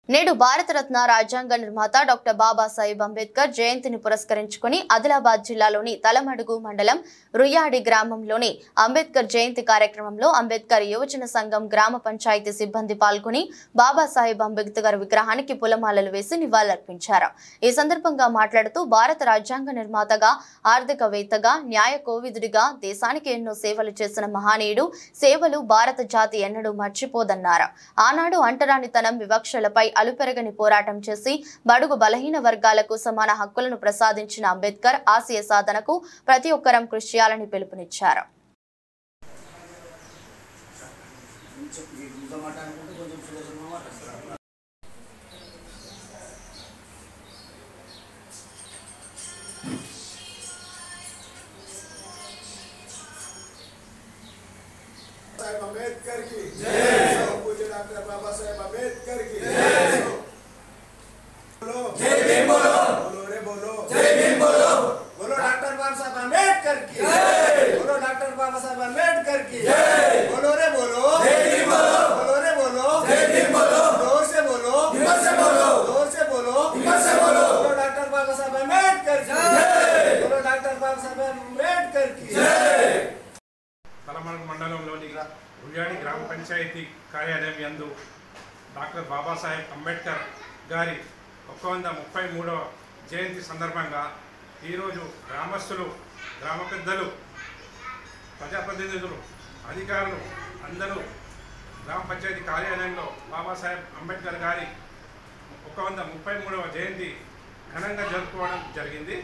నేడు భారతరత్న రాజ్యాంగ నిర్మాత డాక్టర్ బాబాసాహెబ్ అంబేద్కర్ జయంతిని పురస్కరించుకుని ఆదిలాబాద్ జిల్లాలోని తలమడుగు మండలం రుయ్యాడి గ్రామంలోని అంబేద్కర్ జయంతి కార్యక్రమంలో అంబేద్కర్ యువజన సంఘం గ్రామ పంచాయతీ సిబ్బంది పాల్గొని బాబాసాహెబ్ అంబేద్కర్ విగ్రహానికి పూలమాలలు వేసి నివాళులర్పించారు। ఈ సందర్భంగా మాట్లాడుతూ భారత రాజ్యాంగ నిర్మాతగా, ఆర్థికవేత్తగా, న్యాయ కోవిదుడిగా దేశానికి ఎన్నో సేవలు చేసిన మహనీయుడు సేవలు భారత జాతి ఎన్నడూ మర్చిపోదన్నారు। ఆనాడు అంటరానితనం వివక్షలపై అలుపెరగని పోరాటం చేసి బడుగు బలహీన వర్గాలకు సమాన హక్కులను ప్రసాదించిన అంబేద్కర్ ఆశయ సాధనకు ప్రతి ఒక్కరం కృషి చేయాలని పిలుపునిచ్చారు। अंबेडकर की जय। पूज्य डॉक्टर बाबा साहेब अंबेडकर की जय। बोलो जय भीम, बोलो बोलो रे बोलो जय भीम, बोलो बोलो डॉक्टर बाबा साहेब अंबेडकर की जय। बोलो डॉक्टर बाबा साहेब अंबेडकर की जय। बोलो रे बोलो जय भीम, बोलो बोलो रे बोलो जय भीम, बोलो जोर से बोलो, हिम्मत से बोलो, जोर से बोलो, हिम्मत से बोलो। बोलो डॉक्टर बाबा साहेब अंबेडकर की जय। बोलो डॉक्टर बाबा साहेब अंबेडकर की जय। తలమడుగు మండలంలోని రుయ్యాడి గ్రామ పంచాయతీ కార్యాలయం యందు డాక్టర్ బాబాసాహెబ్ అంబేద్కర్ గారి 133వ జయంతి సందర్భంగా ఈరోజు గ్రామస్తులు, గ్రామ పెద్దలు, ప్రజాప్రతినిధులు, అధికారులు అందరూ గ్రామ పంచాయతీ కార్యాలయంలో బాబాసాహెబ్ అంబేద్కర్ గారి 133వ జయంతి ఘనంగా జరుపుకోవడం జరిగింది।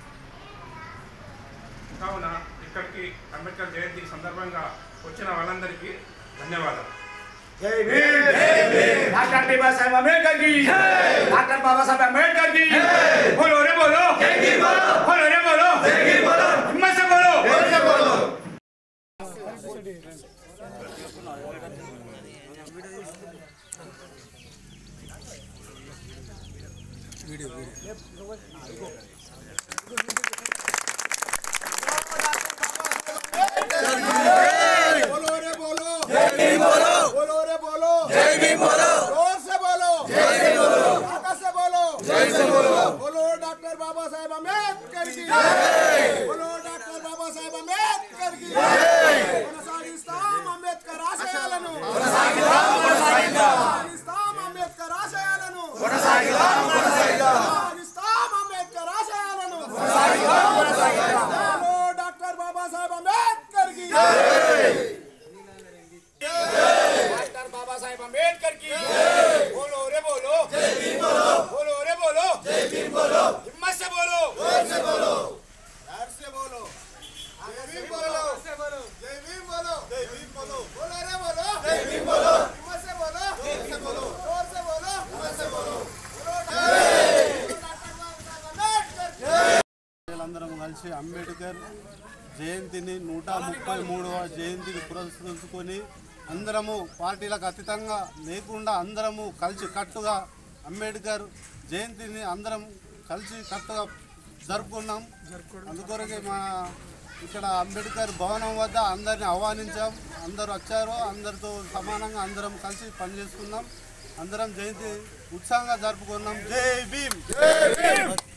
కావున ఇక్కడికి అంబేద్కర్ జయంతి సందర్భంగా వచ్చిన వాళ్ళందరికీ ధన్యవాదాలు। जय भीम, जय भीम। डॉक्टर बाबा साहेब अंबेडकर की जय। डॉक्टर बाबा साहेब अंबेडकर की जय। बोलो रे बोलो जय भीम, बोलो बोलो रे बोलो जय भीम, बोलो हिम्मत से बोलो, जोर से बोलो। वीडियो बोलो रे बोलो जय भीम, बोलो बोलो रे बोलो जय भीम, बोलो जोर से बोलो जय भीम, बोलो ताकत से बोलो जय से बोलो। बोलो डॉक्टर बाबा साहेब अंबेडकर की जय। बोलो डॉक्टर बाबा साहेब अंबेडकर की जय। కొనసాగిస్తాం అంబేద్కర్ ఆశయాలను, కొనసాగిస్తాం అంబేద్కర్ ఆశయాలను, కొనసాగిస్తాం అంబేద్కర్ ఆశయాలను। बोलो डॉक्टर बाबा साहेब अंबेडकर की जय। डॉक्टर बाबा साहेब अंबेडकर की जय। बोलो रे बोलो जय भीम, बोलो बोलो रे बोलो जय भीम, बोलो हिम्मत से बोलो, जोर से बोलो, प्यार से बोलो, जय भीम बोलो, जय भीम बोलो, जय भीम बोलो, बोलो रे बोलो जय भीम, बोलो हिम्मत से बोलो, जोर से बोलो, जोर से बोलो, हिम्मत से बोलो। बोलो डॉक्टर बाबा साहेब अंबेडकर जय। అందరం కలిసి అంబేద్కర్ జయంతిని 133వ జయంతిని పురస్కరించుకొని అందరము పార్టీలకు అతీతంగా లేకుండా అందరము కలిసి కట్టుగా అంబేద్కర్ జయంతిని అందరం కలిసి కట్టుగా జరుపుకున్నాం। అందుకొరకే మా ఇక్కడ అంబేద్కర్ భవనం వద్ద అందరిని ఆహ్వానించాం, అందరూ వచ్చారు, అందరితో సమానంగా అందరం కలిసి పనిచేసుకున్నాం, అందరం జయంతి ఉత్సాహంగా జరుపుకున్నాం। జై భీమ్, జై భీమ్।